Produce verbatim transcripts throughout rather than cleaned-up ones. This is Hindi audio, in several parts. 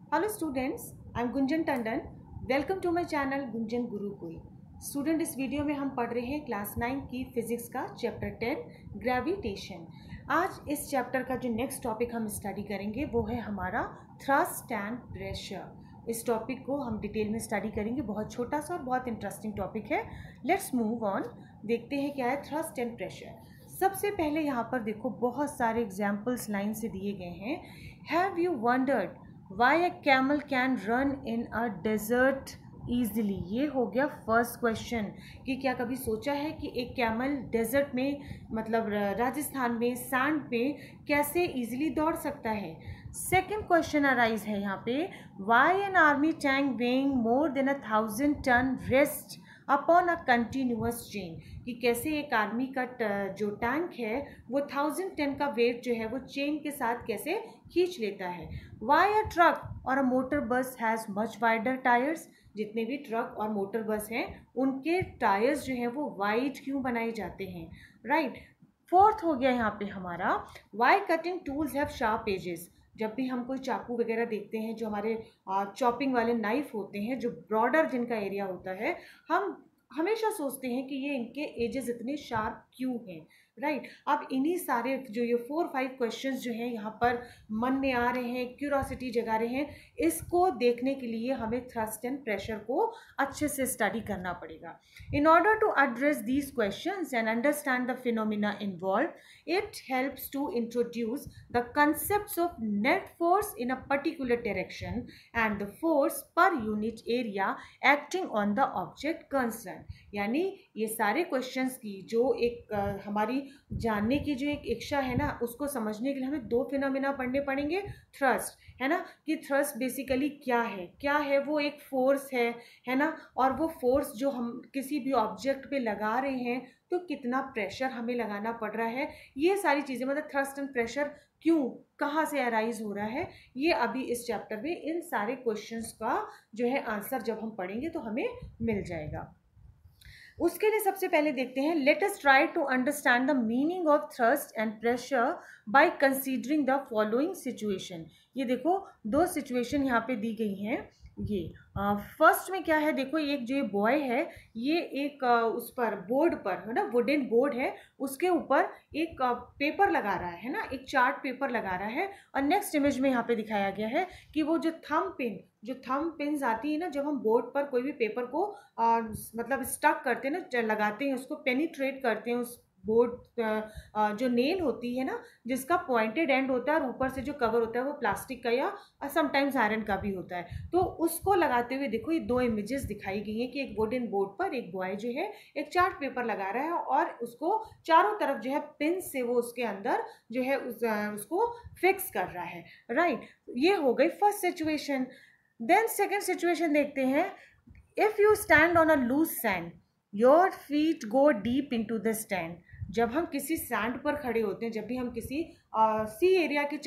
Hello students, I am Gunjan Tandon. Welcome to my channel Gunjan Gurukul. Student, इस वीडियो में हम पढ़ रहे हैं क्लास नाइन की फिजिक्स का चैप्टर टेन ग्रेविटेशन। आज इस चैप्टर का जो नेक्स्ट टॉपिक हम स्टडी करेंगे वो है हमारा थ्रस्ट एंड प्रेशर। इस टॉपिक को हम डिटेल में स्टडी करेंगे। बहुत छोटा सा और बहुत इंटरेस्टिंग टॉपिक है। लेट्स मूव ऑन, देखते हैं क्या है थ्रस्ट एंड प्रेशर। सबसे पहले यहाँ पर देखो, बहुत सारे एग्जाम्पल्स लाइन से दिए गए हैं। Have you wondered Why a camel can run in a desert easily? ये हो गया फर्स्ट क्वेश्चन कि क्या कभी सोचा है कि एक कैमल डेजर्ट में, मतलब राजस्थान में सैंड पे कैसे इजीली दौड़ सकता है। सेकेंड क्वेश्चन अराइज है यहाँ पे, Why an army tank weighing more than a thousand ton rests upon a continuous chain? कि कैसे एक आर्मी का जो टैंक है वो थाउजेंड टन का वेट जो है वो चेन के साथ कैसे खींच लेता है। Y a truck or a motor bus has much wider tyres? जितने भी ट्रक और मोटर बस हैं उनके टायर्स जो हैं वो वाइड क्यों बनाए जाते हैं, राइट। फोर्थ हो गया यहाँ पे हमारा, why cutting tools have sharp edges? जब भी हम कोई चाकू वगैरह देखते हैं, जो हमारे चॉपिंग वाले नाइफ होते हैं, जो ब्रॉडर जिनका एरिया होता है, हम हमेशा सोचते हैं कि ये इनके एजेस इतने शार्प क्यों हैं, राइट। अब इन्हीं सारे जो ये फोर फाइव क्वेश्चंस जो हैं यहाँ पर मन में आ रहे हैं, क्यूरोसिटी जगा रहे हैं, इसको देखने के लिए हमें थ्रस्ट एंड प्रेशर को अच्छे से स्टडी करना पड़ेगा। In order to address these questions and understand the phenomena involve, it helps to introduce the concepts of net force in a particular direction and the force per unit area acting on the object concern. यानी ये सारे क्वेश्चंस की जो एक आ, हमारी जानने की जो एक इच्छा है ना, उसको समझने के लिए हमें दो फिनोमिना पढ़ने पड़ेंगे। थ्रस्ट है ना, कि थ्रस्ट बेसिकली क्या है, क्या है वो एक फोर्स है है ना, और वो फोर्स जो हम किसी भी ऑब्जेक्ट पे लगा रहे हैं तो कितना प्रेशर हमें लगाना पड़ रहा है। ये सारी चीज़ें, मतलब थ्रस्ट एंड प्रेशर क्यों, कहाँ से अराइज हो रहा है, ये अभी इस चैप्टर में इन सारे क्वेश्चंस का जो है आंसर जब हम पढ़ेंगे तो हमें मिल जाएगा। उसके लिए सबसे पहले देखते हैं, let us try to understand the meaning of thrust and pressure by considering the following situation. ये देखो, दो सिचुएशन यहाँ पे दी गई हैं। ये फर्स्ट uh, में क्या है, देखो एक जो बॉय है, ये एक uh, उस पर बोर्ड पर है ना, वुडन बोर्ड है, उसके ऊपर एक uh, पेपर लगा रहा है ना, एक चार्ट पेपर लगा रहा है। और नेक्स्ट इमेज में यहाँ पे दिखाया गया है कि वो जो थंब पिन जो थंब पिन्स आती है ना, जब हम बोर्ड पर कोई भी पेपर को आ, मतलब स्टक करते हैं ना, लगाते हैं, उसको पेनिट्रेट करते हैं, उस बोर्ड जो नेल होती है ना, जिसका पॉइंटेड एंड होता है और ऊपर से जो कवर होता है वो प्लास्टिक का या समटाइम्स आयरन का भी होता है, तो उसको लगाते हुए देखो ये दो इमेजेस दिखाई गई हैं कि एक वुडन बोर्ड पर एक बॉय जो है एक चार्ट पेपर लगा रहा है और उसको चारों तरफ जो है पिन से वो उसके अंदर जो है उस, उसको फिक्स कर रहा है, राइट। ये हो गई first situation. Then second situation देखते हैं, if you stand on a loose sand your feet go deep into the stand. जब हम किसी सैंड पर खड़े होते हैं, जब भी हम किसी सी एरिया के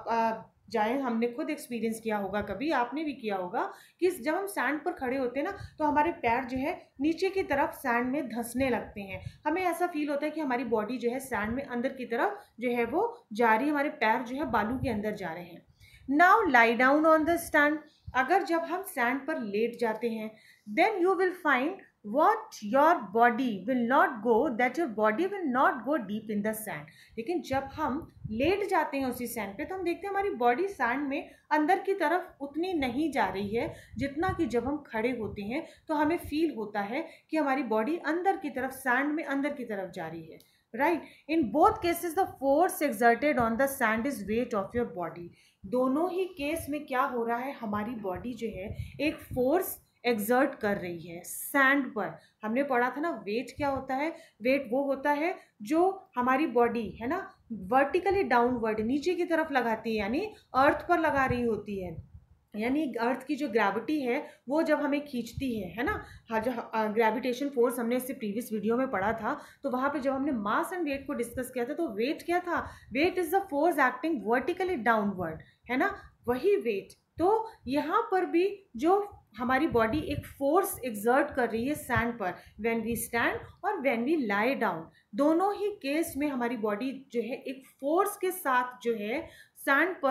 जाएं, हमने खुद एक्सपीरियंस किया होगा, कभी आपने भी किया होगा कि जब हम सैंड पर खड़े होते हैं ना, तो हमारे पैर जो है नीचे की तरफ सैंड में धंसने लगते हैं। हमें ऐसा फील होता है कि हमारी बॉडी जो है सैंड में अंदर की तरफ जो है वो जा रही है, हमारे पैर जो है बालू के अंदर जा रहे हैं। Now lie down on the stand. अगर जब हम सैंड पर लेट जाते हैं, then you will find what your body will not go that your body will not go deep in the sand। लेकिन जब हम लेट जाते हैं उसी सैंड पे, तो हम देखते हैं हमारी बॉडी सैंड में अंदर की तरफ उतनी नहीं जा रही है जितना कि जब हम खड़े होते हैं तो हमें फील होता है कि हमारी बॉडी अंदर की तरफ, सैंड में अंदर की तरफ जा रही है, right. In both cases the force exerted on the sand is weight of your body. दोनों ही केस में क्या हो रहा है, हमारी बॉडी जो है एक फोर्स एक्सर्ट कर रही है सैंड पर। हमने पढ़ा था ना, वेट क्या होता है, वेट वो होता है जो हमारी बॉडी है ना वर्टिकली डाउनवर्ड नीचे की तरफ लगाती है, यानी अर्थ पर लगा रही होती है, यानी अर्थ की जो ग्रेविटी है वो जब हमें खींचती है है ना। हाँ, जो ग्रेविटेशन फोर्स हमने इससे प्रीवियस वीडियो में पढ़ा था, तो वहाँ पे जब हमने मास एंड वेट को डिस्कस किया था, तो वेट क्या था, weight is the force acting vertically downward, है ना, वही वेट। तो यहाँ पर भी जो हमारी बॉडी एक फोर्स एक्सर्ट कर रही है सैंड पर, व्हेन वी स्टैंड और व्हेन वी लाई डाउन, दोनों ही केस में हमारी बॉडी जो है एक फोर्स के साथ जो है सैंड पर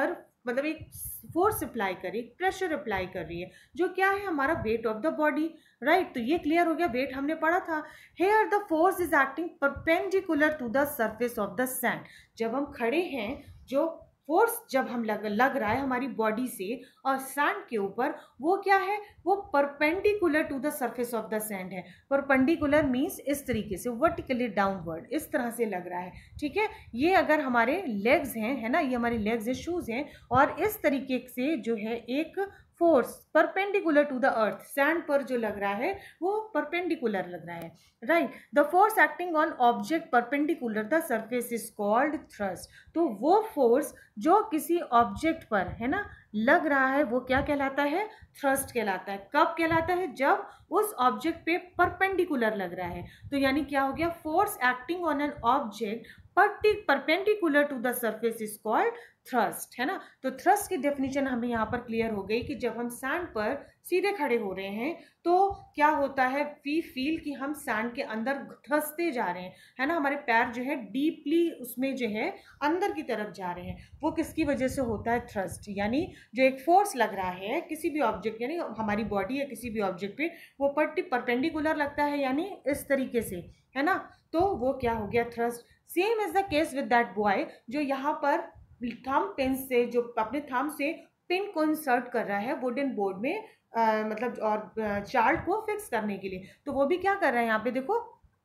मतलब एक फोर्स अप्लाई कर रही है, प्रेशर अप्लाई कर रही है, जो क्या है हमारा weight of the body, right. तो ये क्लियर हो गया, वेट हमने पढ़ा था। Here the force is acting perpendicular to the surface of the sand. जब हम खड़े हैं, जो फोर्स जब हम लग लग रहा है हमारी बॉडी से और सैंड के ऊपर, वो क्या है, वो perpendicular to the surface of the sand है। परपेंडिकुलर मीन्स इस तरीके से, वर्टिकली डाउनवर्ड, इस तरह से लग रहा है, ठीक है। ये अगर हमारे लेग्स हैं, है ना, ये हमारी लेग्स है, शूज हैं, और इस तरीके से जो है एक force perpendicular to the earth, sand पर जो लग रहा है वो परपेंडिकुलर लग रहा है, right. The force acting on object perpendicular the surface is called thrust. तो वो फोर्स जो किसी ऑब्जेक्ट पर, है ना, लग रहा है, वो क्या कहलाता है, थ्रस्ट कहलाता है। कब कहलाता है, जब उस ऑब्जेक्ट पे परपेंडिकुलर लग रहा है। तो यानी क्या हो गया, force acting on an object perpendicular to the surface is called thrust, है ना। तो थ्रस्ट की डेफिनेशन हमें यहाँ पर क्लियर हो गई कि जब हम सैंड पर सीधे खड़े हो रहे हैं तो क्या होता है, वी फील कि हम सैंड के अंदर धंसते जा रहे हैं, है ना, हमारे पैर जो है डीपली उसमें जो है अंदर की तरफ जा रहे हैं। वो किसकी वजह से होता है, थ्रस्ट, यानी जो एक फोर्स लग रहा है किसी भी ऑब्जेक्ट, यानी हमारी बॉडी या किसी भी ऑब्जेक्ट पे, वो परपेंडिकुलर लगता है, यानी इस तरीके से, है ना। तो वो क्या हो गया, thrust. Same is the case with that boy जो यहाँ पर थंब पेन से, जो अपने थंब से पिन को इंसर्ट कर रहा है वुडन बोर्ड में, आ, मतलब और चार्ट को फिक्स करने के लिए। तो वो भी क्या कर रहा है, यहाँ पे देखो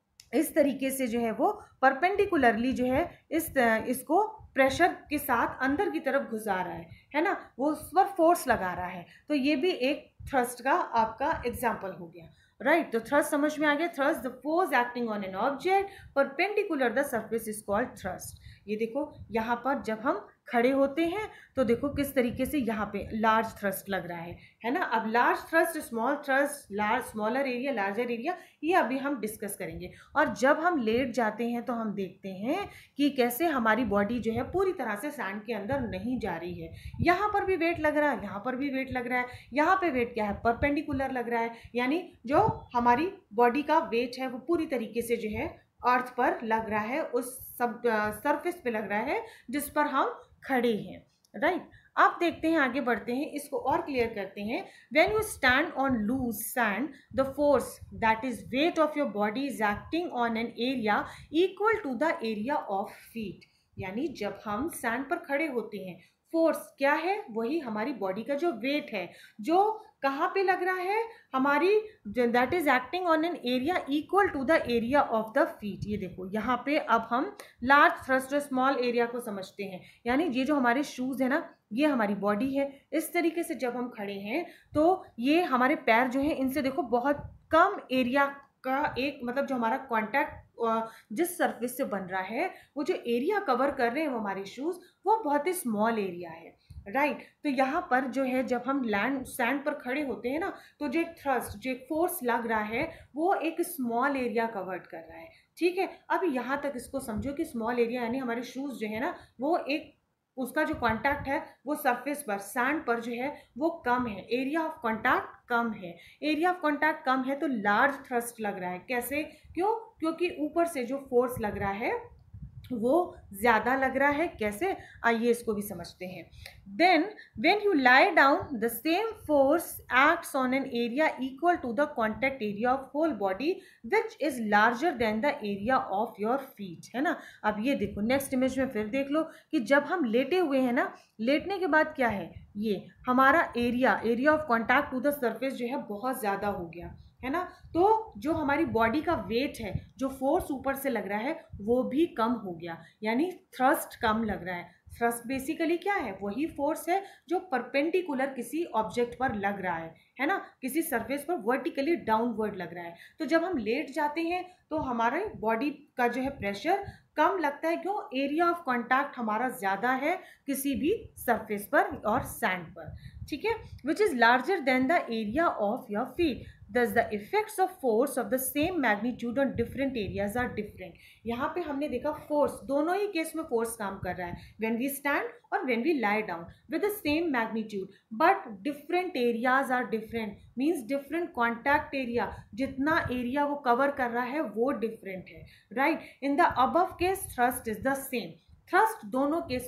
इस तरीके से जो है वो परपेंडिकुलरली जो है इस इसको प्रेशर के साथ अंदर की तरफ घुसा रहा है, है ना, वो उस पर फोर्स लगा रहा है। तो ये भी एक थ्रस्ट का आपका एग्जाम्पल हो गया, राइट right, तो थ्रस्ट समझ में आ गया। Thrust the force acting on an object perpendicular the surface is called thrust. ये देखो यहाँ पर जब हम खड़े होते हैं तो देखो किस तरीके से यहाँ पे लार्ज थ्रस्ट लग रहा है, है ना। अब large thrust, small thrust, large smaller area, larger area, ये अभी हम डिस्कस करेंगे। और जब हम लेट जाते हैं तो हम देखते हैं कि कैसे हमारी बॉडी जो है पूरी तरह से सैंड के अंदर नहीं जा रही है। यहाँ पर भी वेट लग रहा है, यहाँ पर भी वेट लग रहा है, यहाँ पे वेट क्या है, परपेंडिकुलर लग रहा है, यानी जो हमारी बॉडी का वेट है वो पूरी तरीके से जो है अर्थ पर लग रहा है, उस सब सरफेस पे लग रहा है जिस पर हम खड़े हैं, राइट। अब देखते हैं, आगे बढ़ते हैं, इसको और क्लियर करते हैं। When you stand on loose sand the force that is weight of your body is acting on an area equal to the area of feet. यानी जब हम सैंड पर खड़े होते हैं, फोर्स क्या है, वही हमारी बॉडी का जो वेट है, जो कहाँ पे लग रहा है, हमारी that is acting on an area equal to the area of the feet. ये देखो यहाँ पे अब हम लार्ज थ्रस्ट और स्मॉल एरिया को समझते हैं। यानी ये जो हमारे शूज है ना, ये हमारी बॉडी है। इस तरीके से जब हम खड़े हैं तो ये हमारे पैर जो है, इनसे देखो बहुत कम एरिया का एक, मतलब जो हमारा कॉन्टैक्ट जिस सरफेस से बन रहा है, वो जो एरिया कवर कर रहे हैं वो हमारे शूज, वो बहुत ही स्मॉल एरिया है, राइट right. तो यहाँ पर जो है जब हम लैंड सैंड पर खड़े होते हैं ना, तो जो एक थ्रस्ट, जो एक फोर्स लग रहा है, वो एक स्मॉल एरिया कवर कर रहा है, ठीक है। अब यहाँ तक इसको समझो कि स्मॉल एरिया यानी हमारे शूज जो है ना, वो एक, उसका जो कांटेक्ट है वो सरफेस पर, सैंड पर जो है वो कम है, एरिया ऑफ कांटेक्ट कम है। एरिया ऑफ कांटेक्ट कम है तो लार्ज थ्रस्ट लग रहा है। कैसे, क्यों, क्योंकि ऊपर से जो फोर्स लग रहा है वो ज्यादा लग रहा है। कैसे, आइए इसको भी समझते हैं। Then when you lie down the same force acts on an area equal to the contact area of whole body which is larger than the area of your feet, है ना। अब ये देखो नेक्स्ट इमेज में फिर देख लो कि जब हम लेटे हुए हैं ना, लेटने के बाद क्या है, ये हमारा area area of contact to the surface जो है बहुत ज्यादा हो गया, है ना। तो जो हमारी बॉडी का वेट है, जो फोर्स ऊपर से लग रहा है, वो भी कम हो गया, यानी थ्रस्ट कम लग रहा है। थ्रस्ट बेसिकली क्या है, वही फोर्स है जो परपेंडिकुलर किसी ऑब्जेक्ट पर लग रहा है, है ना, किसी सरफेस पर वर्टिकली डाउनवर्ड लग रहा है। तो जब हम लेट जाते हैं तो हमारे बॉडी का जो है प्रेशर कम लगता है, क्यों, एरिया ऑफ कांटेक्ट हमारा ज्यादा है किसी भी सरफेस पर और सैंड पर, ठीक है, which is larger than the area of your feet. Thus the effects of force of the same magnitude on different areas are different. यहाँ पे हमने देखा फोर्स, दोनों ही केस में फोर्स काम कर रहा है, when we stand और when we lie down with the same magnitude, but different areas are different, means different contact area, जितना एरिया वो कवर कर रहा है वो डिफरेंट है, right. In the above case thrust is the same, thrust दोनों केस में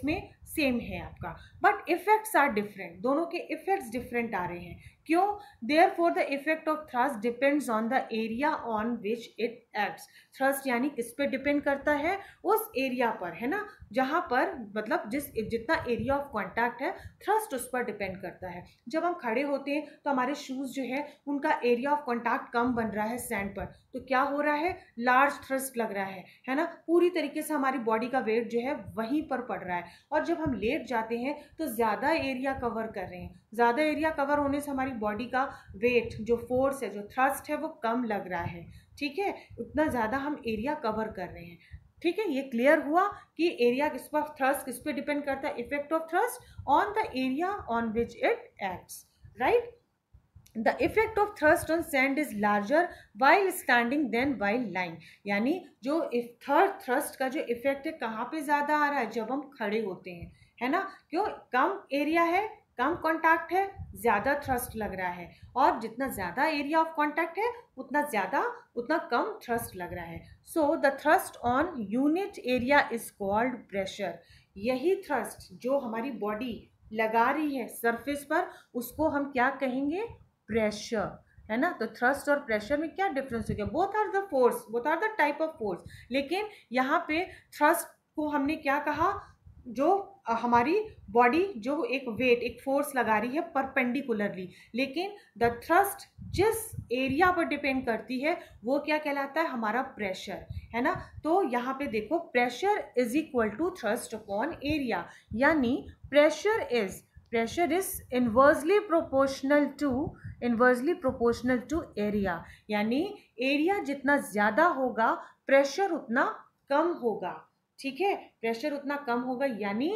सेम है आपका, बट इफेक्ट्स आर डिफरेंट, दोनों के इफेक्ट्स डिफरेंट आ रहे हैं। क्यों? Therefore the effect of thrust depends on the area on which it acts. Thrust यानी किस पे डिपेंड करता है? उस एरिया पर, है ना, जहां पर मतलब जिस जितना एरिया ऑफ कॉन्टैक्ट है थ्रस्ट उस पर डिपेंड करता है। जब हम खड़े होते हैं तो हमारे शूज जो है उनका एरिया ऑफ कॉन्टैक्ट कम बन रहा है सैंड पर, तो क्या हो रहा है? लार्ज थ्रस्ट लग रहा है है ना, पूरी तरीके से हमारी बॉडी का वेट जो है वहीं पर पड़ रहा है। और जब हम लेट जाते हैं तो ज़्यादा एरिया कवर कर रहे हैं, ज़्यादा एरिया कवर होने से हमारी बॉडी का वेट, जो फोर्स है, जो थ्रस्ट है, वो कम लग रहा है। ठीक है, उतना ज़्यादा हम एरिया कवर कर रहे हैं। ठीक है, ये क्लियर हुआ कि एरिया किस पर, थ्रस्ट किस पे डिपेंड करता है? Effect of thrust on the area on which it acts, right. The effect of thrust on sand is larger while standing than while lying। यानी जो थर्ड थ्रस्ट का जो इफेक्ट है कहाँ पे ज़्यादा आ रहा है? जब हम खड़े होते हैं, है ना। क्यों? कम एरिया है, कम कॉन्टैक्ट है, ज़्यादा थ्रस्ट लग रहा है, और जितना ज़्यादा एरिया ऑफ कॉन्टैक्ट है उतना ज़्यादा उतना कम थ्रस्ट लग रहा है। So the thrust on unit area is called pressure. यही थ्रस्ट जो हमारी बॉडी लगा रही है सरफेस पर, उसको हम क्या कहेंगे? प्रेशर, है ना। तो थ्रस्ट और प्रेशर में क्या डिफरेंस हो गया? Both are the force, both are the type of force, लेकिन यहाँ पे थ्रस्ट को हमने क्या कहा? जो हमारी बॉडी जो एक वेट, एक फोर्स लगा रही है परपेंडिकुलरली, लेकिन द थ्रस्ट जिस एरिया पर डिपेंड करती है वो क्या कहलाता है? हमारा प्रेशर, है ना। तो यहाँ पे देखो, pressure is equal to thrust upon area, यानी pressure is pressure is inversely proportional to inversely proportional to area, यानी एरिया जितना ज़्यादा होगा प्रेशर उतना कम होगा। ठीक है, प्रेशर उतना कम होगा, यानी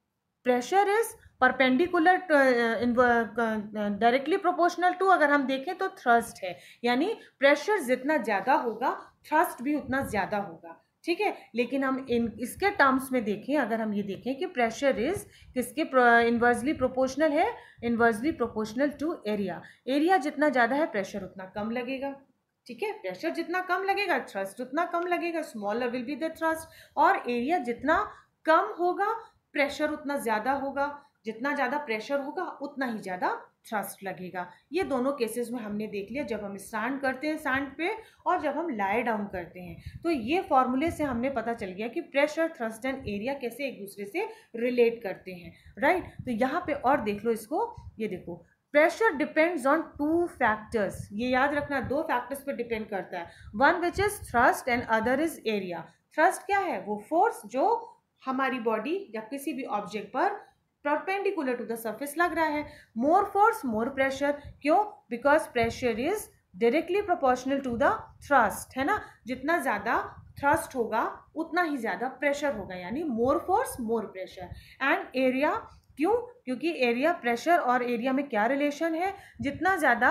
pressure is perpendicular directly proportional to, अगर हम देखें तो थ्रस्ट है, यानी प्रेशर जितना ज़्यादा होगा थ्रस्ट भी उतना ज़्यादा होगा। ठीक है, लेकिन हम इन इसके टर्म्स में देखें, अगर हम ये देखें कि प्रेशर इज किसके इनवर्सली प्रोपोर्शनल है? Inversely proportional to area. Area जितना ज़्यादा है प्रेशर उतना कम लगेगा। ठीक है, प्रेशर जितना कम लगेगा थ्रस्ट उतना कम लगेगा, smaller will be the thrust. और एरिया जितना कम होगा प्रेशर उतना ज़्यादा होगा, जितना ज़्यादा प्रेशर होगा उतना ही ज़्यादा थ्रस्ट लगेगा। ये दोनों केसेस में हमने देख लिया, जब हम स्टैंड करते हैं सैंड पे और जब हम लाई डाउन करते हैं। तो ये फॉर्मूले से हमने पता चल गया कि प्रेशर, थ्रस्ट एंड एरिया कैसे एक दूसरे से रिलेट करते हैं, राइट। तो यहाँ पे और देख लो इसको, ये देखो, pressure depends on two factors. ये याद रखना, दो फैक्टर्स पे डिपेंड करता है, one which is thrust and other is area. Thrust क्या है? वो फोर्स जो हमारी बॉडी या किसी भी ऑब्जेक्ट पर परपेंडिकुलर टू द सरफेस लग रहा है। मोर फोर्स मोर प्रेशर, क्यों? Because pressure is directly proportional to the thrust, है ना। जितना ज़्यादा थ्रस्ट होगा उतना ही ज़्यादा प्रेशर होगा, यानी more force more pressure. And area, क्यों? क्योंकि एरिया, प्रेशर और एरिया में क्या रिलेशन है? जितना ज़्यादा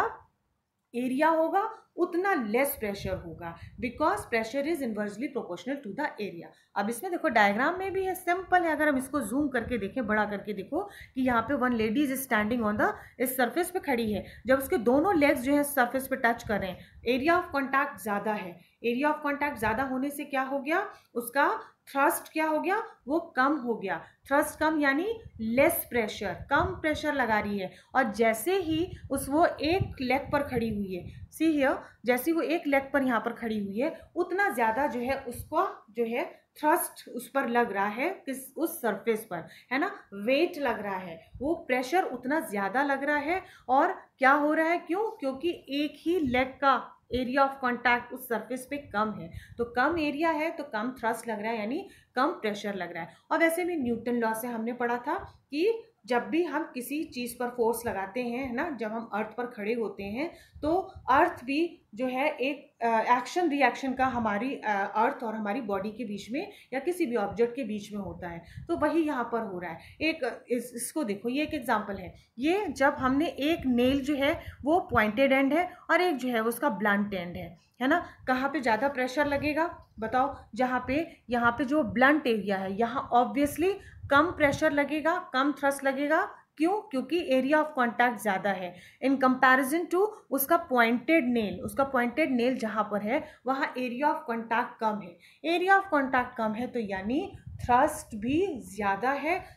एरिया होगा उतना लेस प्रेशर होगा, because pressure is inversely proportional to the area. अब इसमें देखो डायग्राम में भी है, सिंपल है। अगर हम इसको जूम करके देखें, बड़ा करके देखो कि यहाँ पे one lady is standing on the, इस सरफेस पे खड़ी है। जब उसके दोनों लेग्स जो है सरफेस पे टच कर रहे हैं, एरिया ऑफ कॉन्टैक्ट ज़्यादा है। एरिया ऑफ कॉन्टैक्ट ज़्यादा होने से क्या हो गया? उसका थ्रस्ट क्या हो गया? वो कम हो गया। थ्रस्ट कम यानी लेस प्रेशर, कम प्रेशर लगा रही है। और जैसे ही उस वो एक लेग पर खड़ी हुई है, सी हियर, जैसे वो एक लेग पर यहाँ पर खड़ी हुई है, उतना ज़्यादा जो है उसका जो है थ्रस्ट उस पर लग रहा है, किस उस सरफेस पर, है ना, वेट लग रहा है, वो प्रेशर उतना ज़्यादा लग रहा है। और क्या हो रहा है? क्यों? क्योंकि एक ही लेग का एरिया ऑफ कॉन्टैक्ट उस सरफेस पे कम है, तो कम एरिया है तो कम थ्रस्ट लग रहा है, यानी कम प्रेशर लग रहा है। और वैसे भी न्यूटन लॉ से हमने पढ़ा था कि जब भी हम किसी चीज़ पर फोर्स लगाते हैं, है ना, जब हम अर्थ पर खड़े होते हैं तो अर्थ भी जो है एक एक्शन रिएक्शन का हमारी अर्थ और हमारी बॉडी के बीच में या किसी भी ऑब्जेक्ट के बीच में होता है। तो वही यहाँ पर हो रहा है। एक इस, इसको देखो, ये एक एग्जांपल है। ये जब हमने एक नेल जो है वो पॉइंटेड एंड है और एक जो है उसका ब्लंट एंड है, है ना। कहाँ पे ज़्यादा प्रेशर लगेगा बताओ? जहाँ पे, यहाँ पे जो ब्लंट एरिया है, यहाँ ऑब्वियसली कम प्रेशर लगेगा, कम थ्रस्ट लगेगा। क्यों? क्योंकि एरिया ऑफ कॉन्टैक्ट ज़्यादा है इन कंपैरिजन टू उसका पॉइंटेड नेल। उसका पॉइंटेड नेल जहाँ पर है वहाँ एरिया ऑफ कॉन्टैक्ट कम है। एरिया ऑफ कॉन्टैक्ट कम है तो यानी थ्रस्ट भी ज़्यादा है,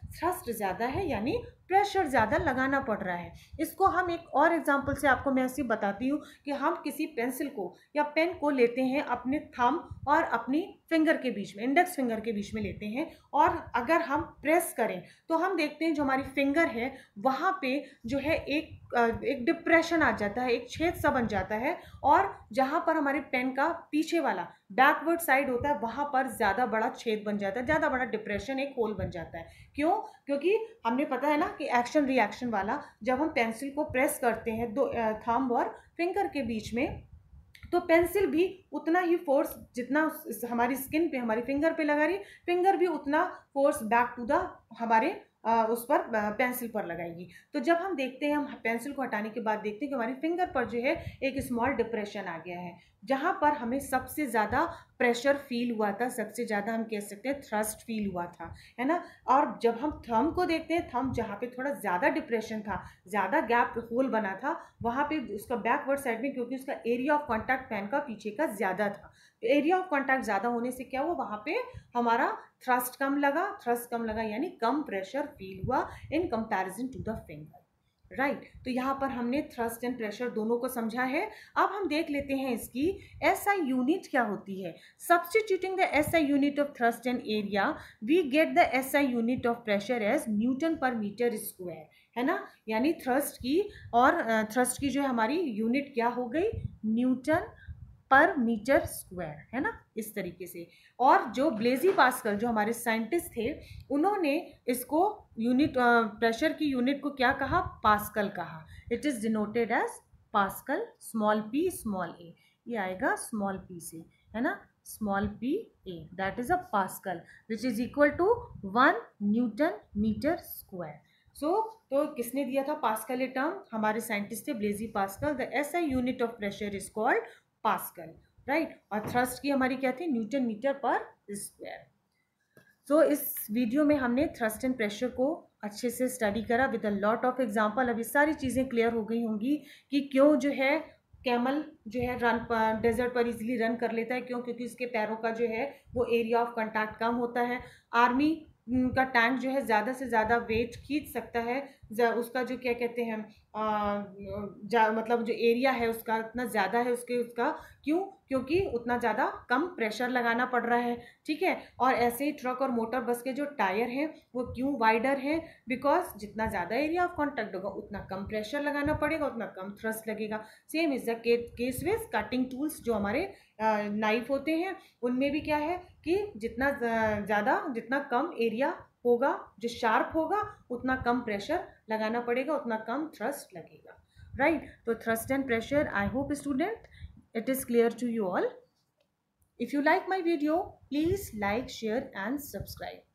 थ्रस्ट ज़्यादा है यानी प्रेशर ज़्यादा लगाना पड़ रहा है। इसको हम एक और एग्जांपल से आपको मैं ऐसे बताती हूँ कि हम किसी पेंसिल को या पेन को लेते हैं अपने थंब और अपनी फिंगर के बीच में, इंडेक्स फिंगर के बीच में लेते हैं, और अगर हम प्रेस करें तो हम देखते हैं जो हमारी फिंगर है वहाँ पे जो है एक एक डिप्रेशन आ जाता है, एक छेद सा बन जाता है, और जहाँ पर हमारे पेन का पीछे वाला बैकवर्ड साइड होता है वहाँ पर ज़्यादा बड़ा छेद बन जाता है, ज़्यादा बड़ा डिप्रेशन, एक होल बन जाता है। क्यों? क्योंकि हमने पता है ना कि एक्शन रिएक्शन वाला, जब हम पेंसिल को प्रेस करते हैं दो थंब और फिंगर के बीच में, तो पेंसिल भी उतना ही फोर्स जितना हमारी स्किन पे, हमारी फिंगर पे लगा रही, फिंगर भी उतना फोर्स बैक टू द हमारे आ, उस पर पेंसिल पर लगाएगी। तो जब हम देखते हैं, हम पेंसिल को हटाने के बाद देखते हैं कि हमारी फिंगर पर जो है एक स्मॉल डिप्रेशन आ गया है, जहाँ पर हमें सबसे ज़्यादा प्रेशर फील हुआ था, सबसे ज़्यादा हम कह सकते हैं थ्रस्ट फील हुआ था, है ना। और जब हम थंब को देखते हैं, थंब जहाँ पे थोड़ा ज़्यादा डिप्रेशन था, ज़्यादा गैप होल बना था, वहाँ पे उसका बैकवर्ड साइड में, क्योंकि उसका एरिया ऑफ कॉन्टैक्ट पेन का पीछे का ज़्यादा था, तो एरिया ऑफ कॉन्टैक्ट ज़्यादा होने से क्या हुआ, वहाँ पे हमारा थ्रस्ट कम लगा, थ्रस्ट कम लगा यानी कम प्रेशर फील हुआ in comparison to the finger, right right. तो यहाँ पर हमने थ्रस्ट एंड प्रेशर दोनों को समझा है। अब हम देख लेते हैं इसकी एसआई यूनिट क्या होती है। Substituting the SI unit of thrust and area, we get the SI unit of pressure as newton per metre square, है ना। यानी थ्रस्ट की और थ्रस्ट की जो है हमारी यूनिट क्या हो गई, न्यूटन पर मीटर स्क्वायर, है ना, इस तरीके से। और जो ब्लेजी पास्कल जो हमारे साइंटिस्ट थे, उन्होंने इसको यूनिट प्रेशर की यूनिट को क्या कहा, पास्कल कहा। It is denoted as pascal, small p small a, ये आएगा स्मॉल पी से, है ना, small p a, that is a pascal which is equal to one newton metre square. So तो किसने दिया था पास्कल ये टर्म, हमारे साइंटिस्ट थे Blaise Pascal. The SI unit of pressure is called pascal, right. और थ्रस्ट की हमारी क्या थी, न्यूटन मीटर पर स्क्वायर। तो इस वीडियो में हमने थ्रस्ट एंड प्रेशर को अच्छे से स्टडी करा with a lot of example. अब ये सारी चीज़ें क्लियर हो गई होंगी कि क्यों जो है कैमल जो है रन पर, डेजर्ट पर इजीली रन कर लेता है, क्यों, क्योंकि उसके पैरों का जो है वो एरिया ऑफ कांटेक्ट कम होता है। आर्मी का टैंक जो है ज़्यादा से ज़्यादा वेट खींच सकता है, उसका जो क्या कहते हैं आ, मतलब जो एरिया है उसका इतना ज़्यादा है उसके उसका क्यों, क्योंकि उतना ज़्यादा कम प्रेशर लगाना पड़ रहा है, ठीक है। और ऐसे ही ट्रक और मोटर बस के जो टायर हैं वो क्यों वाइडर हैं, बिकॉज जितना ज़्यादा एरिया ऑफ कॉन्टैक्ट होगा उतना कम प्रेशर लगाना पड़ेगा, उतना कम थ्रस्ट लगेगा। Same is the case with cutting tools, जो हमारे नाइफ होते हैं उनमें भी क्या है कि जितना ज़्यादा जितना कम एरिया होगा, जो शार्प होगा, उतना कम प्रेशर लगाना पड़ेगा, उतना कम थ्रस्ट लगेगा, राइट right? तो thrust and pressure, I hope student it is clear to you all. If you like my video, please like, share and subscribe.